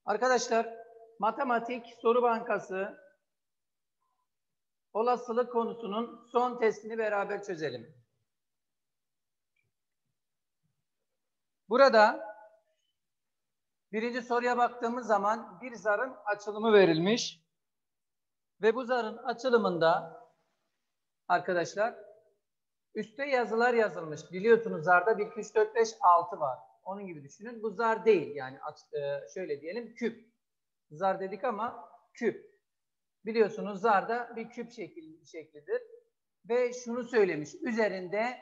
Arkadaşlar, matematik soru bankası olasılık konusunun son testini beraber çözelim. Burada birinci soruya baktığımız zaman bir zarın açılımı verilmiş ve bu zarın açılımında arkadaşlar üstte yazılar yazılmış. Biliyorsunuz zarda 1, 2, 3, 4, 5, 6 var. Onun gibi düşünün. Bu zar değil. Yani şöyle diyelim küp. Zar dedik ama küp. Biliyorsunuz zarda bir küp şeklidir. Ve şunu söylemiş. Üzerinde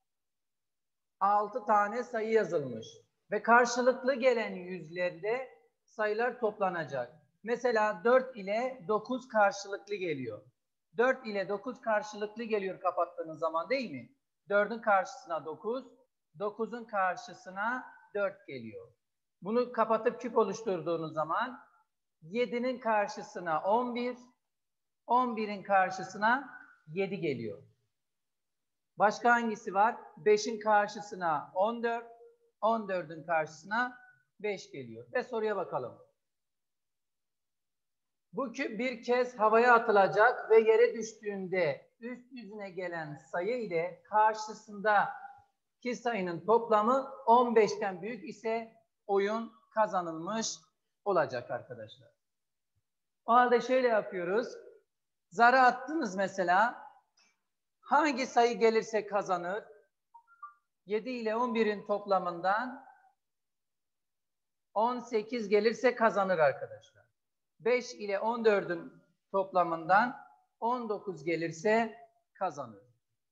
6 tane sayı yazılmış. Ve karşılıklı gelen yüzlerde sayılar toplanacak. Mesela 4 ile 9 karşılıklı geliyor. 4 ile 9 karşılıklı geliyor kapattığınız zaman değil mi? 4'ün karşısına 9, 9'un karşısına 4 geliyor. Bunu kapatıp küp oluşturduğunuz zaman 7'nin karşısına 11, 11'in karşısına 7 geliyor. Başka hangisi var? 5'in karşısına 14, 14'ün karşısına 5 geliyor. Ve soruya bakalım. Bu küp bir kez havaya atılacak ve yere düştüğünde üst yüzüne gelen sayı ile karşısındaki sayının toplamı 15'ten büyük ise oyun kazanılmış olacak arkadaşlar. O halde şöyle yapıyoruz. Zarı attınız mesela. Hangi sayı gelirse kazanır? 7 ile 11'in toplamından 18 gelirse kazanır arkadaşlar. 5 ile 14'ün toplamından 19 gelirse kazanır.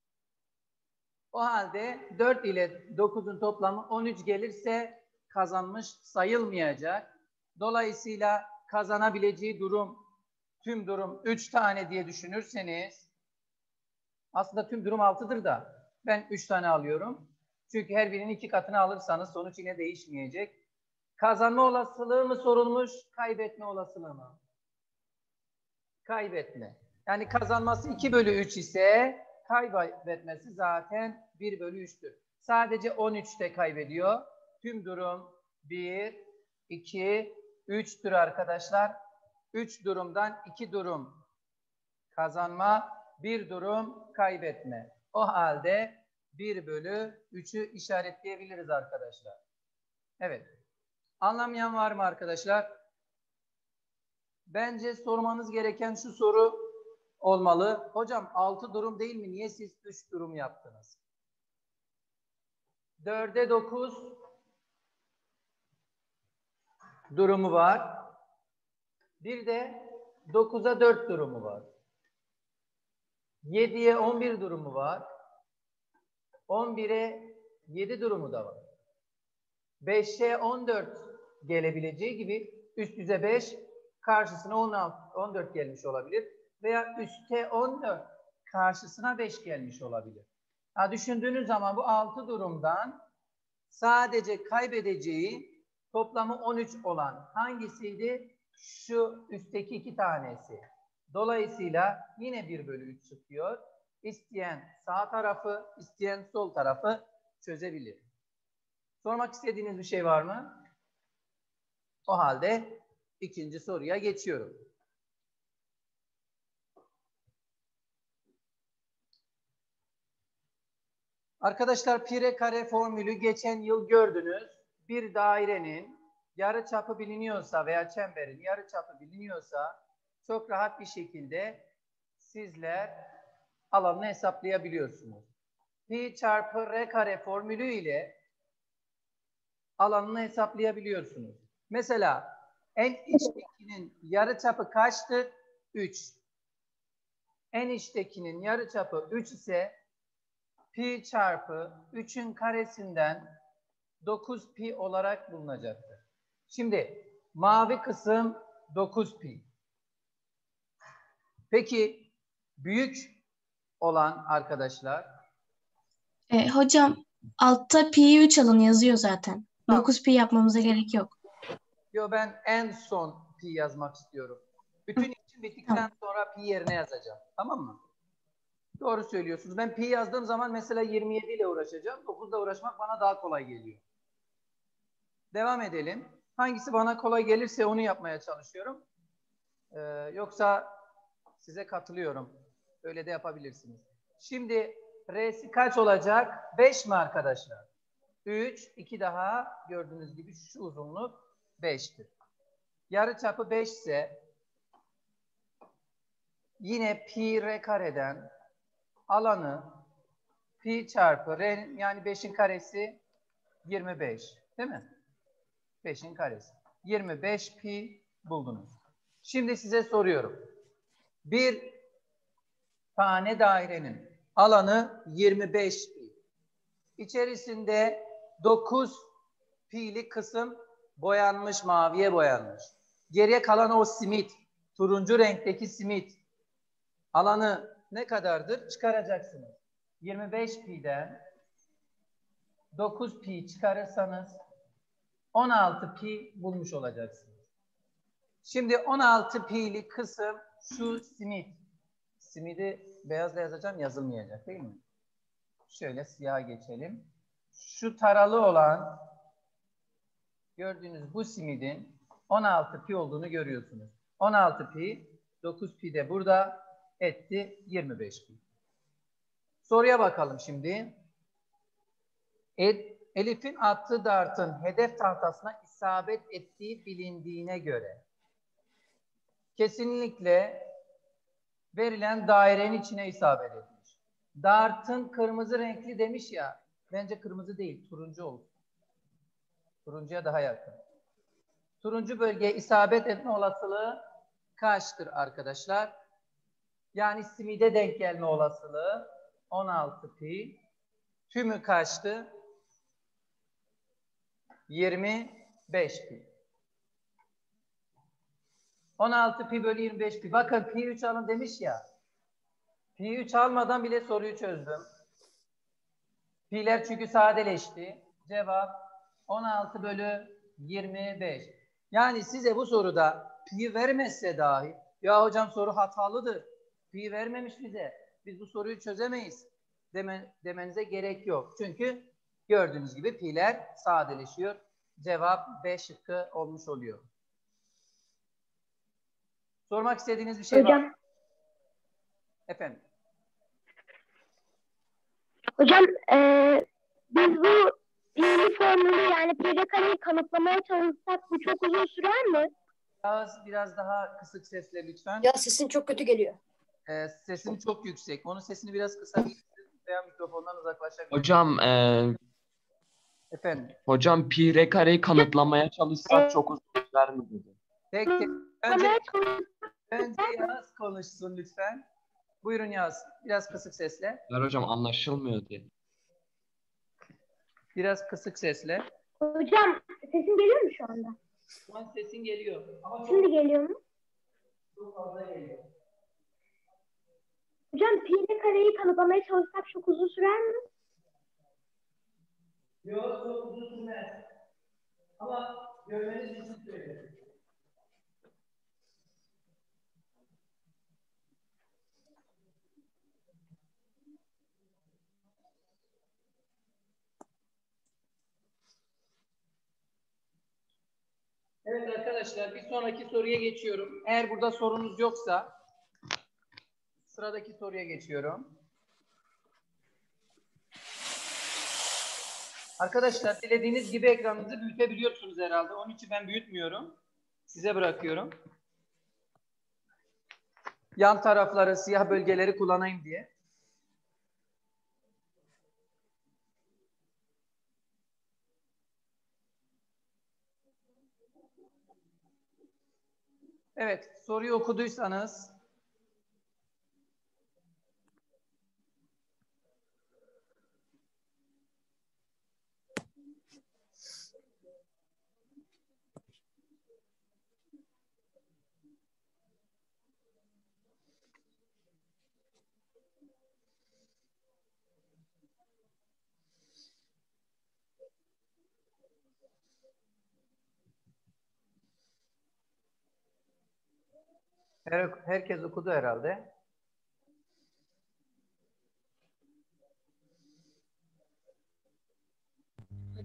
O halde 4 ile 9'un toplamı 13 gelirse kazanmış sayılmayacak. Dolayısıyla kazanabileceği durum, tüm durum 3 tane diye düşünürseniz, aslında tüm durum 6'dır da ben 3 tane alıyorum. Çünkü her birinin 2 katını alırsanız sonuç yine değişmeyecek. Kazanma olasılığı mı sorulmuş, kaybetme olasılığı mı? Kaybetme. Yani kazanması 2 bölü 3 ise kaybetmesi zaten 1 bölü 3'tür. Sadece 13'te kaybediyor. Tüm durum 1, 2, 3'tür arkadaşlar. 3 durumdan 2 durum kazanma, 1 durum kaybetme. O halde 1 bölü 3'ü işaretleyebiliriz arkadaşlar. Evet. Anlamayan var mı arkadaşlar? Bence sormanız gereken şu soru olmalı. Hocam 6 durum değil mi? Niye siz 3 durum yaptınız? 4'e 9 durumu var. Bir de 9'a 4 durumu var. 7'ye 11 durumu var. 11'e 7 durumu da var. 5'e 14 gelebileceği gibi üst yüze 5, karşısına 14 gelmiş olabilir. Veya üste 14, karşısına 5 gelmiş olabilir. Düşündüğünüz zaman bu 6 durumdan sadece kaybedeceği toplamı 13 olan hangisiydi? Şu üstteki 2 tanesi. Dolayısıyla yine 1 bölü 3 çıkıyor. İsteyen sağ tarafı, isteyen sol tarafı çözebilir. Sormak istediğiniz bir şey var mı? O halde ikinci soruya geçiyorum. Arkadaşlar pi kare formülü geçen yıl gördünüz. Bir dairenin yarıçapı biliniyorsa veya çemberin yarıçapı biliniyorsa çok rahat bir şekilde sizler alanını hesaplayabiliyorsunuz. Pi çarpı r kare formülü ile alanını hesaplayabiliyorsunuz. Mesela en içtekinin yarıçapı kaçtır? 3. En içtekinin yarıçapı 3 ise pi çarpı 3'ün karesinden 9 pi olarak bulunacaktır. Şimdi mavi kısım 9 pi. Peki büyük olan arkadaşlar? Hocam altta pi 3 alın yazıyor zaten. Tamam. 9 pi yapmamıza gerek yok. Yo, ben en son pi yazmak istiyorum. Bütün için bittikten sonra pi yerine yazacağım. Tamam mı? Doğru söylüyorsunuz. Ben pi yazdığım zaman mesela 27 ile uğraşacağım. 9'da uğraşmak bana daha kolay geliyor. Devam edelim. Hangisi bana kolay gelirse onu yapmaya çalışıyorum. Yoksa size katılıyorum. Öyle de yapabilirsiniz. Şimdi R'si kaç olacak? 5 mi arkadaşlar? 3, 2 daha gördüğünüz gibi şu uzunluk 5'tir. Yarıçapı 5 ise yine pi r kareden alanı pi çarpı r, yani 5'in karesi 25. Değil mi? 5'in karesi. 25 pi buldunuz. Şimdi size soruyorum. Bir tane dairenin alanı 25 pi. İçerisinde 9 pi'lik kısım boyanmış, maviye boyanmış. Geriye kalan o simit, turuncu renkteki simit alanı ne kadardır? Çıkaracaksınız. 25 pi'den 9 pi çıkarırsanız 16 pi bulmuş olacaksınız. Şimdi 16 pi'lik kısım şu simit. Simidi beyazla yazacağım, yazılmayacak değil mi? Şöyle siyaha geçelim. Şu taralı olan gördüğünüz bu simidin 16 pi olduğunu görüyorsunuz. 16 pi, 9 pi de burada etti 25 pi. Soruya bakalım şimdi. Elif'in attığı dartın hedef tahtasına isabet ettiği bilindiğine göre kesinlikle verilen dairenin içine isabet etmiş. Dartın kırmızı renkli demiş ya, bence kırmızı değil, turuncu olsun. Turuncuya daha yakın. Turuncu bölgeye isabet etme olasılığı kaçtır arkadaşlar? Yani simide denk gelme olasılığı 16 pi. Tümü kaçtı? 25 pi. 16 pi bölü 25 pi. Bakın pi 3 alın demiş ya. Pi 3 almadan bile soruyu çözdüm. Pi'ler çünkü sadeleşti. Cevap 16 bölü 25. Yani size bu soruda pi vermezse dahi, ya hocam soru hatalıdır, pi vermemiş bize, biz bu soruyu çözemeyiz demenize gerek yok. Çünkü gördüğünüz gibi pi'ler sadeleşiyor. Cevap B şıkkı olmuş oluyor. Sormak istediğiniz bir şey var mı? Efendim? Hocam biz bu pi'li formülü, yani pi kareyi kanıtlamaya çalışsak bu çok uzun sürer mi? Biraz daha kısık sesle lütfen. Ya sesin çok kötü geliyor. Sesin çok yüksek. Onun sesini biraz kısabilirsiniz veya mikrofondan uzaklaşabilirsiniz. Hocam Efendim? hocam pi r kareyi kanıtlamaya çalışsak çok uzun sürer mi dedi. Tek tek. Önce Yağız konuşsun lütfen. Buyurun Yağız. Biraz kısık sesle. Hocam anlaşılmıyor diye. Biraz kısık sesle. Hocam sesim geliyor mu şu anda? Şu an sesin geliyor. Ama Şimdi geliyor mu? çok fazla geliyor. Hocam pi kareyi kanıtlamaya çalışsak çok uzun sürer mi? Yok, çok uzun sürmez. Ama görmeniz için söylüyorum. Evet arkadaşlar, bir sonraki soruya geçiyorum. Eğer burada sorunuz yoksa sıradaki soruya geçiyorum. Arkadaşlar dilediğiniz gibi ekranınızı büyütebiliyorsunuz herhalde. Onun için ben büyütmüyorum. Size bırakıyorum. Yan tarafları, siyah bölgeleri kullanayım diye. Evet, soruyu okuduysanız herkes okudu herhalde.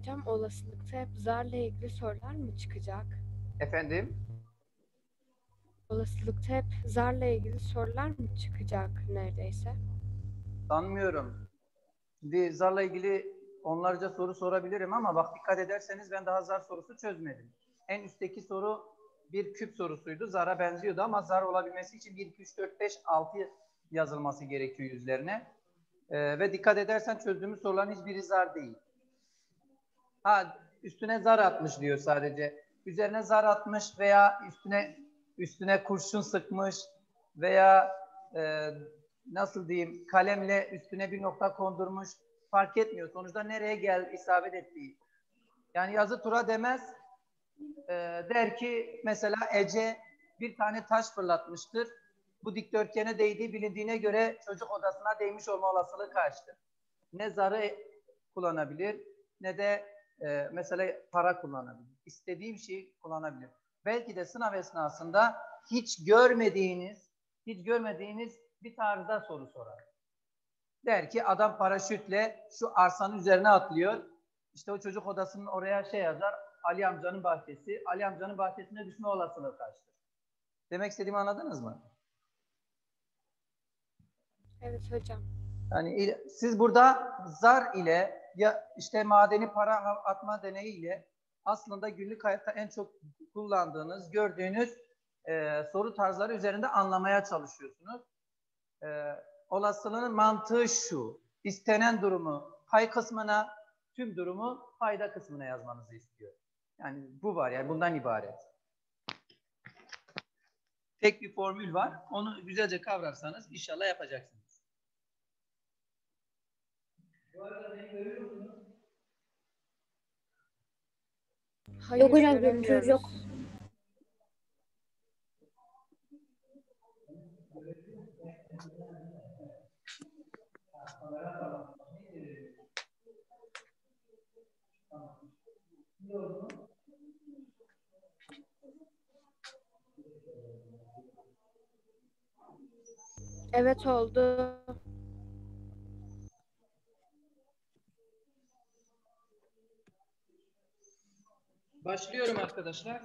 Hocam olasılıkta hep zarla ilgili sorular mı çıkacak? Efendim? Olasılıkta hep zarla ilgili sorular mı çıkacak neredeyse? Sanmıyorum. Şimdi zarla ilgili onlarca soru sorabilirim ama bak dikkat ederseniz ben daha zar sorusu çözmedim. En üstteki soru bir küp sorusuydu. Zara benziyordu ama zar olabilmesi için 1, 2, 3, 4, 5, 6 yazılması gerekiyor yüzlerine. Ve dikkat edersen çözdüğümüz soruların hiçbiri zar değil. Ha, üstüne zar atmış diyor sadece. Üzerine zar atmış veya üstüne kurşun sıkmış veya nasıl diyeyim kalemle üstüne bir nokta kondurmuş fark etmiyor. Sonuçta nereye isabet ettiği. Yani yazı tura demez. Der ki mesela Ece bir tane taş fırlatmıştır. Bu dikdörtgene değdiği bilindiğine göre çocuk odasına değmiş olma olasılığı kaçtır? Ne zarı kullanabilir ne de mesela para kullanabilir. İstediği bir şeyi kullanabilir. Belki de sınav esnasında hiç görmediğiniz bir tarzda soru sorar. Der ki adam paraşütle şu arsanın üzerine atlıyor. İşte o çocuk odasının oraya şey yazar. Ali amcanın bahçesi. Ali amcanın bahçesine düşme olasılığı kaçtır? Demek istediğimi anladınız mı? Evet hocam. Yani siz burada zar ile ya işte madeni para atma deneyiyle aslında günlük hayatta en çok kullandığınız, gördüğünüz soru tarzları üzerinde anlamaya çalışıyorsunuz. Olasılığın mantığı şu. İstenen durumu pay kısmına, tüm durumu payda kısmına yazmanızı istiyor. Yani bu var yani bundan ibaret. Tek bir formül var. Onu güzelce kavrarsanız inşallah yapacaksınız. Bu arada beni görüyor musunuz? Hayır, Yok hocam, göremiyoruz. görüntünüz yok. Evet oldu. Başlıyorum arkadaşlar.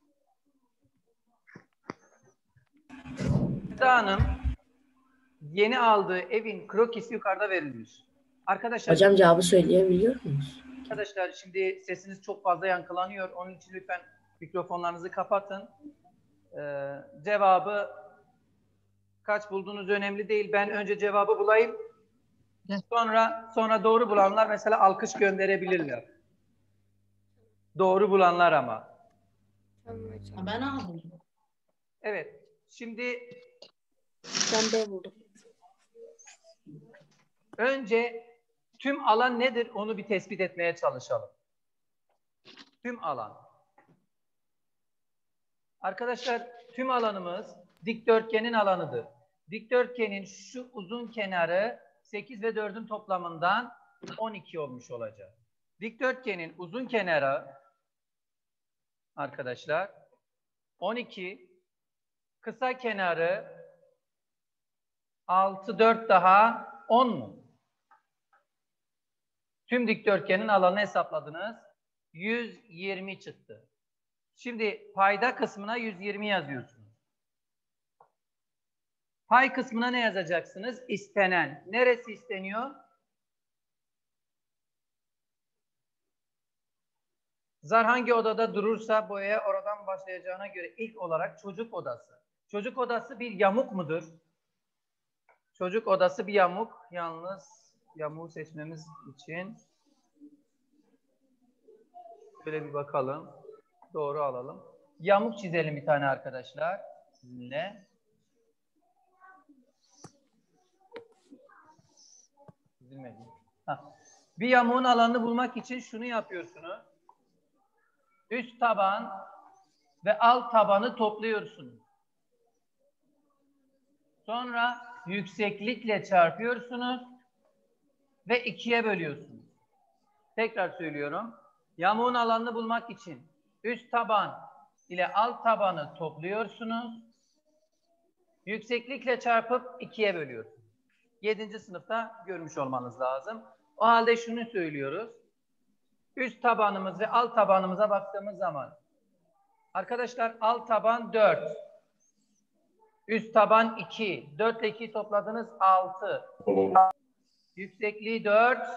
Seda Hanım yeni aldığı evin krokisi yukarıda verilmiş. Arkadaşlar, Hocam cevabı söyleyebiliyor muyuz? arkadaşlar şimdi sesiniz çok fazla yankılanıyor. Onun için lütfen mikrofonlarınızı kapatın. Cevabı kaç bulduğunuz önemli değil. Ben önce cevabı bulayım. Sonra doğru bulanlar mesela alkış gönderebilirler. Doğru bulanlar ama. Tamam hocam. Ben aldım. Evet. Şimdi Ben B buldum. önce tüm alan nedir onu bir tespit etmeye çalışalım. Tüm alan. Arkadaşlar tüm alanımız dikdörtgenin alanıdır. Dikdörtgenin şu uzun kenarı 8 ve 4'ün toplamından 12 olmuş olacak. Dikdörtgenin uzun kenarı arkadaşlar 12, kısa kenarı 6, 4 daha 10 mu? Tüm dikdörtgenin alanını hesapladınız. 120 çıktı. Şimdi payda kısmına 120 yazıyorsunuz. Pay kısmına ne yazacaksınız? İstenen. Neresi isteniyor? Zar hangi odada durursa boyaya oradan başlayacağına göre ilk olarak çocuk odası. Çocuk odası bir yamuk mudur? Çocuk odası bir yamuk. Yalnız yamuğu seçmemiz için şöyle bir bakalım. Doğru alalım. Yamuk çizelim bir tane arkadaşlar sizinle. Çizilmedi. Bir yamuğun alanını bulmak için şunu yapıyorsunuz. Üst taban ve alt tabanı topluyorsunuz. Sonra yükseklikle çarpıyorsunuz ve 2'ye bölüyorsunuz. Tekrar söylüyorum. Yamuğun alanını bulmak için üst taban ile alt tabanı topluyorsunuz. Yükseklikle çarpıp 2'ye bölüyorsunuz. 7. sınıfta görmüş olmanız lazım. O halde şunu söylüyoruz. üst tabanımız ve alt tabanımıza baktığımız zaman arkadaşlar alt taban 4. Üst taban 2. 4 ile 2'yi topladınız 6. Yüksekliği 4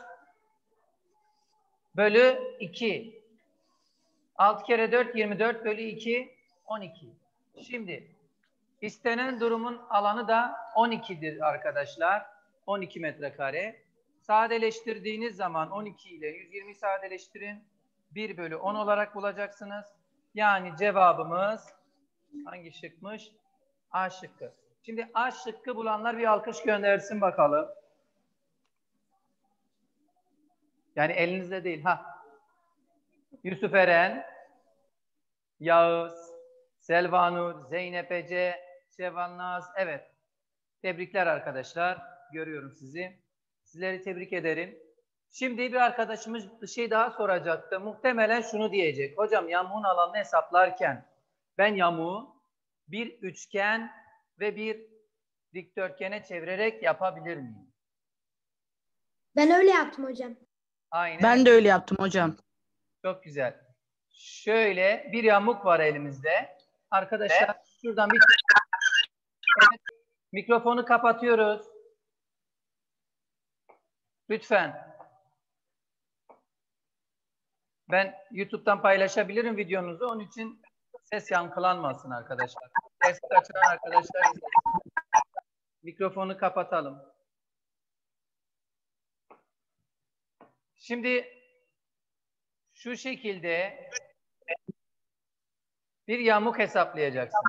bölü 2. 6 kere 4 24 bölü 2 12. Şimdi istenen durumun alanı da 12'dir arkadaşlar. 12 metrekare. Sadeleştirdiğiniz zaman 12 ile 120 sadeleştirin. 1 bölü 10 olarak bulacaksınız. Yani cevabımız hangi şıkmış? A şıkkı. Şimdi A şıkkı bulanlar bir alkış göndersin bakalım. Yani elinizde değil. Yusuf Eren, Yağız, Selvanur, Zeynep Ece, Şevval Naz. Evet. Tebrikler arkadaşlar. Görüyorum sizi. Sizleri tebrik ederim. Şimdi bir arkadaşımız bir şey daha soracaktı. Muhtemelen şunu diyecek. Hocam yamuğun alanını hesaplarken ben yamuğu bir üçgen ve bir dikdörtgene çevirerek yapabilir miyim? Ben öyle yaptım hocam. Aynen. Ben de öyle yaptım hocam. Çok güzel. Şöyle bir yamuk var elimizde. Arkadaşlar şuradan bir... Evet, mikrofonu kapatıyoruz. Lütfen. Ben YouTube'dan paylaşabilirim videonuzu. Onun için ses yankılanmasın arkadaşlar. Ses kaçıran arkadaşlar izlesin. Mikrofonu kapatalım. Şimdi şu şekilde bir yamuk hesaplayacaksın.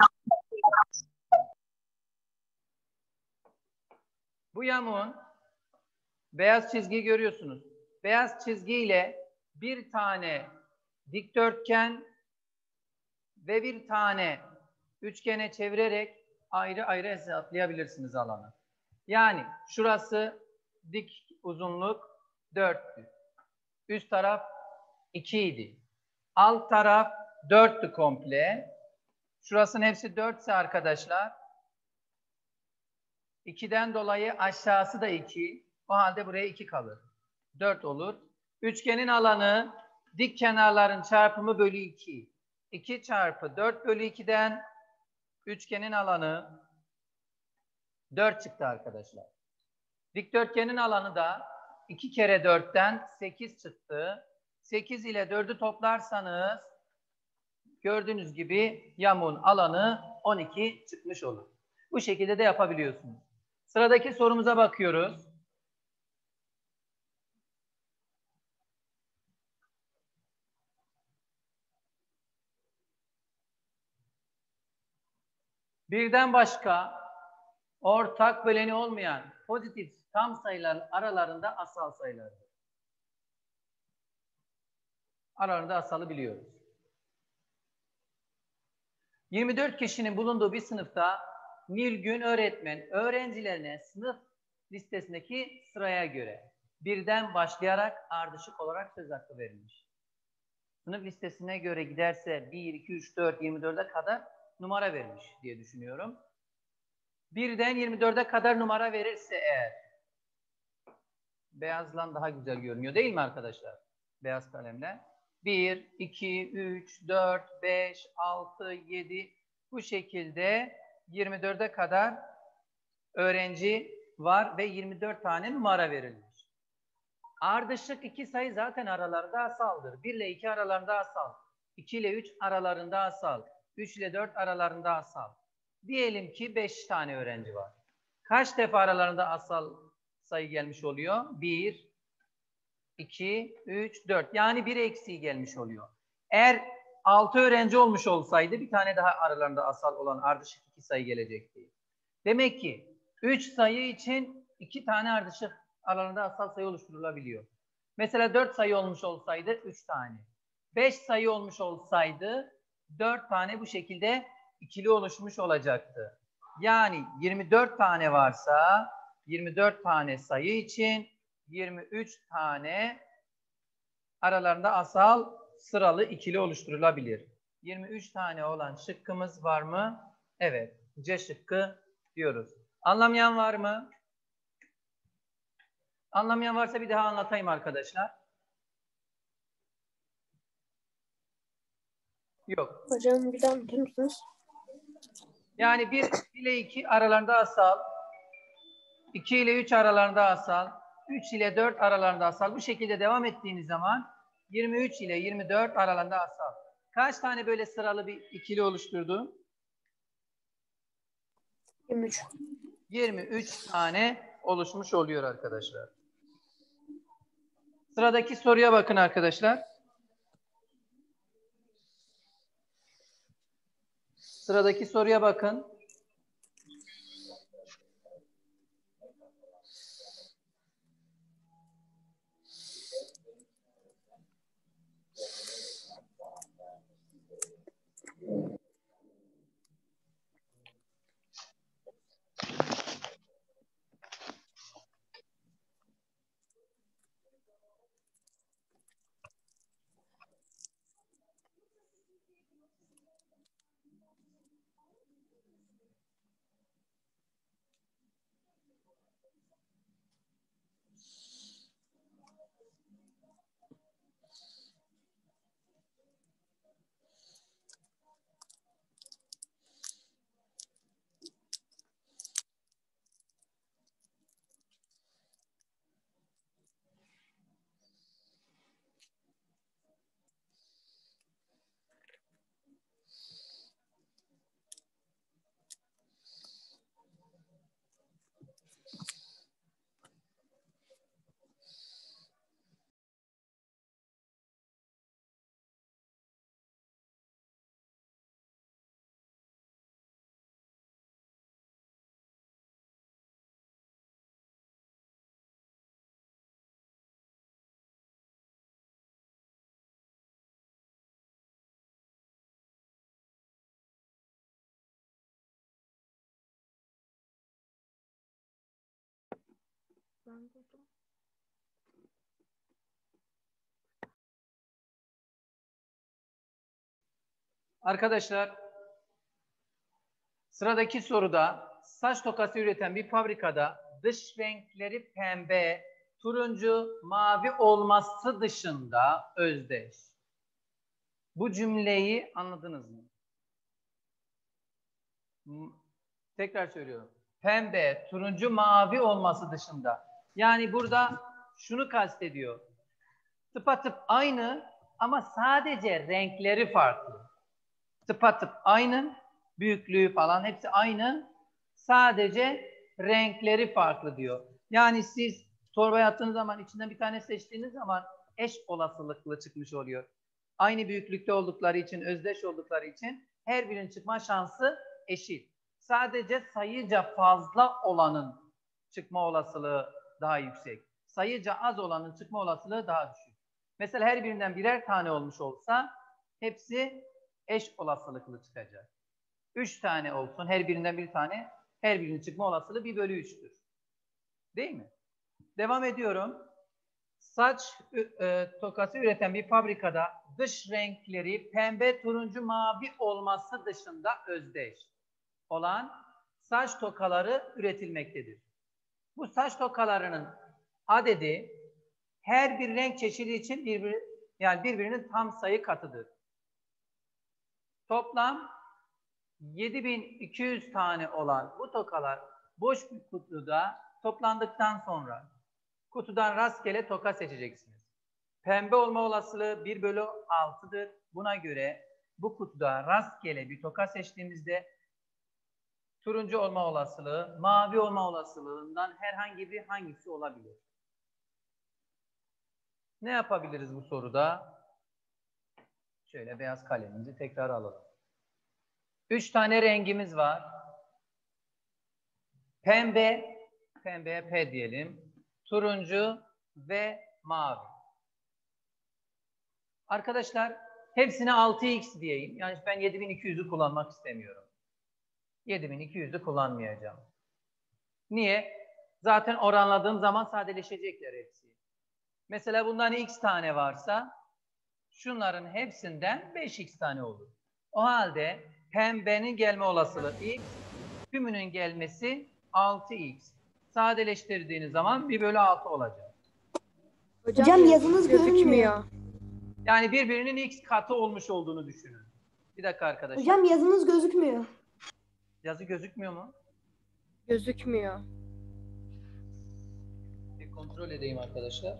Bu yamuğun beyaz çizgiyi görüyorsunuz. Beyaz çizgiyle bir tane dikdörtgen ve bir tane üçgene çevirerek ayrı ayrı hesaplayabilirsiniz alanı. Yani şurası dik uzunluk 4'tü. Üst taraf 2 idi. Alt taraf 4'tü komple. Şurasının hepsi 4 ise arkadaşlar 2'den dolayı aşağısı da 2. O halde buraya 2 kalır. 4 olur. Üçgenin alanı dik kenarların çarpımı bölü 2. 2 çarpı 4 bölü 2'den üçgenin alanı 4 çıktı arkadaşlar. Dikdörtgenin alanı da 2 kere 4'ten 8 çıktı. 8 ile 4'ü toplarsanız gördüğünüz gibi yamuğun alanı 12 çıkmış olur. Bu şekilde de yapabiliyorsunuz. Sıradaki sorumuza bakıyoruz. Birden başka ortak böleni olmayan pozitif tam sayılar aralarında asal sayılardır. Aralarında asalı biliyoruz. 24 kişinin bulunduğu bir sınıfta Nilgün öğretmen öğrencilerine sınıf listesindeki sıraya göre birden başlayarak ardışık olarak söz hakkı verilmiş. Sınıf listesine göre giderse 1, 2, 3, 4, 24'e kadar numara vermiş diye düşünüyorum. Birden 24'e kadar numara verirse eğer beyazla daha güzel görünüyor değil mi arkadaşlar? Beyaz kalemle. 1, 2, 3, 4, 5, 6, 7 bu şekilde 24'e kadar öğrenci var ve 24 tane numara verilmiş. Ardışık iki sayı zaten aralarında asaldır. 1 ile 2 aralarında asal. 2 ile 3 aralarında asal. 3 ile 4 aralarında asal. Diyelim ki 5 tane öğrenci var. Kaç defa aralarında asal sayı gelmiş oluyor? 1, 2, 3, 4. Yani bir eksiği gelmiş oluyor. Eğer 6 öğrenci olmuş olsaydı bir tane daha aralarında asal olan ardışık 2 sayı gelecekti. Demek ki 3 sayı için 2 tane ardışık aralarında asal sayı oluşturulabiliyor. Mesela 4 sayı olmuş olsaydı 3 tane. 5 sayı olmuş olsaydı 4 tane bu şekilde ikili oluşmuş olacaktı. Yani 24 tane varsa 24 tane sayı için 23 tane aralarında asal sıralı ikili oluşturulabilir. 23 tane olan şıkkımız var mı? Evet. C şıkkı diyoruz. Anlamayan var mı? Anlamayan varsa bir daha anlatayım arkadaşlar. Yok. Hocam bir daha anlatır mısınız? Yani 1 ile 2 aralarında asal, 2 ile 3 aralarında asal, 3 ile 4 aralarında asal. Bu şekilde devam ettiğiniz zaman 23 ile 24 aralarında asal. Kaç tane böyle sıralı bir ikili oluşturdu? 23. 23 tane oluşmuş oluyor arkadaşlar. Sıradaki soruya bakın arkadaşlar. Sıradaki soruya bakın. Arkadaşlar, sıradaki soruda saç tokası üreten bir fabrikada dış renkleri pembe, turuncu, mavi olması dışında özdeş. Bu cümleyi anladınız mı? Tekrar söylüyorum. Pembe, turuncu, mavi olması dışında. Yani burada şunu kastediyor. Tıpatıp aynı ama sadece renkleri farklı. Tıpatıp aynı, büyüklüğü falan hepsi aynı. Sadece renkleri farklı diyor. Yani siz torbaya attığınız zaman içinden bir tane seçtiğiniz zaman eş olasılıklı çıkmış oluyor. Aynı büyüklükte oldukları için, özdeş oldukları için her birinin çıkma şansı eşit. Sadece sayıca fazla olanın çıkma olasılığı daha yüksek. Sayıca az olanın çıkma olasılığı daha düşük. Mesela her birinden birer tane olmuş olsa hepsi eş olasılıklı çıkacak. 3 tane olsun, her birinden bir tane, her birinin çıkma olasılığı 1/3'tür. Değil mi? Devam ediyorum. Saç tokası üreten bir fabrikada dış renkleri pembe, turuncu, mavi olması dışında özdeş olan saç tokaları üretilmektedir. Bu saç tokalarının adedi her bir renk çeşidi için birbirinin tam sayı katıdır. Toplam 7200 tane olan bu tokalar boş bir kutuda toplandıktan sonra kutudan rastgele toka seçeceksiniz. Pembe olma olasılığı 1/6'dır. Buna göre bu kutuda rastgele bir toka seçtiğimizde turuncu olma olasılığı, mavi olma olasılığından herhangi bir hangisi olabilir? Ne yapabiliriz bu soruda? Şöyle beyaz kalemimizi tekrar alalım. 3 tane rengimiz var. Pembe, pembeye P diyelim. Turuncu ve mavi. Arkadaşlar hepsine 6x diyeyim. Yani ben 7200'ü kullanmak istemiyorum. 7200'ü kullanmayacağım. Niye? Zaten oranladığım zaman sadeleşecekler hepsi. Mesela bundan x tane varsa şunların hepsinden 5x tane olur. O halde pembenin gelme olasılığı x, tümünün gelmesi 6x. Sadeleştirdiğiniz zaman 1/6 olacak. Hocam yazınız gözükmüyor. görünmüyor. Yani birbirinin x katı olmuş olduğunu düşünün. Bir dakika arkadaşlar. Hocam yazınız gözükmüyor. Yazı gözükmüyor mu? Gözükmüyor. Bir kontrol edeyim arkadaşlar.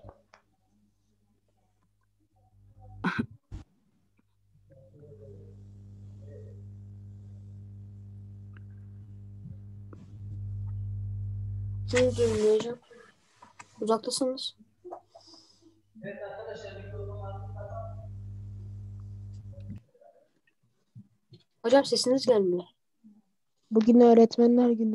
Seni duymuyor hocam. Uzaktasınız. Evet arkadaşlar. Hocam sesiniz gelmiyor. Bugün öğretmenler günü.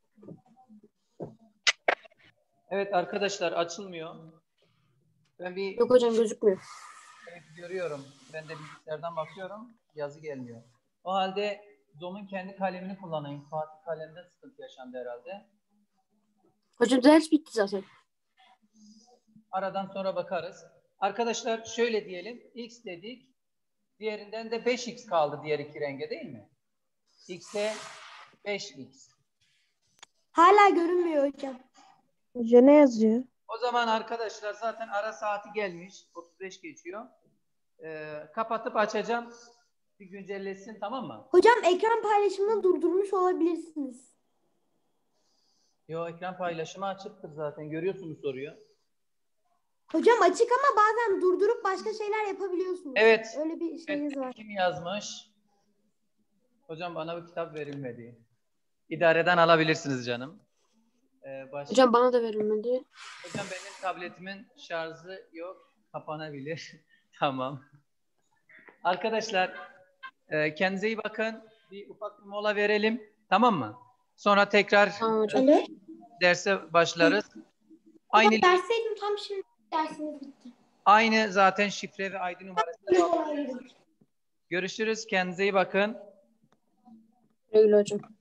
Evet arkadaşlar açılmıyor. Ben bir Yok hocam gözükmüyor. evet, görüyorum. Ben de bilgisayardan bakıyorum. Yazı gelmiyor. O halde Zoom'un kendi kalemini kullanayım. Fatih kalemde sıkıntı yaşandı herhalde. Hocam ders bitti zaten. Aradan sonra bakarız. Arkadaşlar şöyle diyelim. X dedik. Diğerinden de 5x kaldı diğer iki renge değil mi? X'e 5x. Hala görünmüyor hocam. Hoca ne yazıyor? O zaman arkadaşlar zaten ara saati gelmiş. 35 geçiyor. Kapatıp açacağım. Bir güncellesin tamam mı? Hocam ekran paylaşımını durdurmuş olabilirsiniz. Yo ekran paylaşımı açıktır zaten. Görüyorsunuz soruyu. Hocam açık ama bazen durdurup başka şeyler yapabiliyorsunuz. Evet. Öyle bir şeyiniz var. Kim yazmış? Hocam bana bu kitap verilmedi. İdareden alabilirsiniz canım. Hocam bana da verilmedi. Hocam benim tabletimin şarjı yok. Kapanabilir. Tamam. Arkadaşlar kendinize iyi bakın. Bir ufak bir mola verelim. Tamam mı? Sonra tekrar Tamam hocam. Alo. derse başlarız. Aynı Dersteydim tam şimdi dersiniz bitti. aynı zaten şifre ve ID numarası. Görüşürüz. Kendinize iyi bakın. Güle güle hocam.